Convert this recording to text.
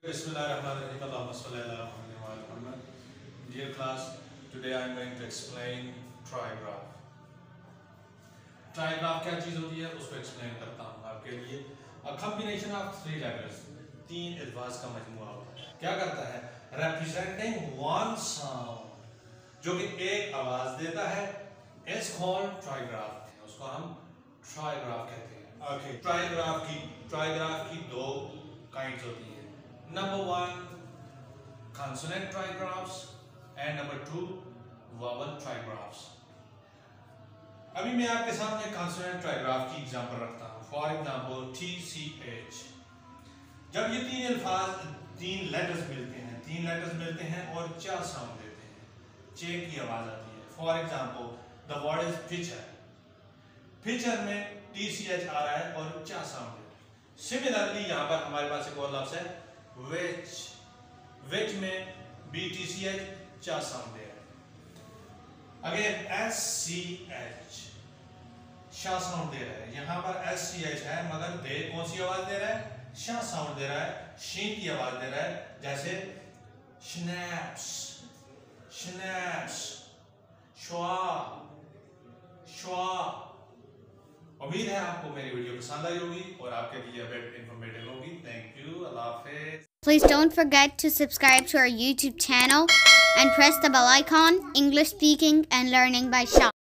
Bismillahirrahmanirrahim. Dear class, today I am going to explain trigraph. Trigraph क्या चीज़ होती है उसको explain करता हूँ आपके लिए. A combination of three letters, तीन अल्फाज का मजमूआ होता है. क्या करता है? Representing one sound, जो कि एक आवाज देता है, is called trigraph. उसको हम trigraph कहते हैं. Okay. Trigraph की दो kinds होती हैं. Number one, consonant trigraphs and number two, vowel trigraphs. अभी मैं आपके सामने consonant trigraph की एग्जांपल रखता हूँ. For example, TCH. जब ये तीन लेटर्स मिलते हैं और चा साउंड देते हैं, चे की आवाज आती है. For example, the word is picture. Picture में TCH आ रहा है और चा साउंड है. सिमिलरली यहाँ पर हमारे पास एक और लफ्ज है विच में BTCH चा साउंड दे रहा है. अगेन SCH शा साउंड दे रहा है. यहाँ पर SCH है मगर दे कौन सी आवाज दे रहा है? शा साउंड दे रहा है, शीन की आवाज दे रहा है. जैसे स्नैप्स, श्वा. उम्मीद है आपको मेरी वीडियो पसंद आई होगी और आपके लिए बेट इंफॉर्मेटिव होगी. Thank you. अल्लाह हाफिज़. Please don't forget to subscribe to our YouTube channel and press the bell icon. English speaking and learning by Shah.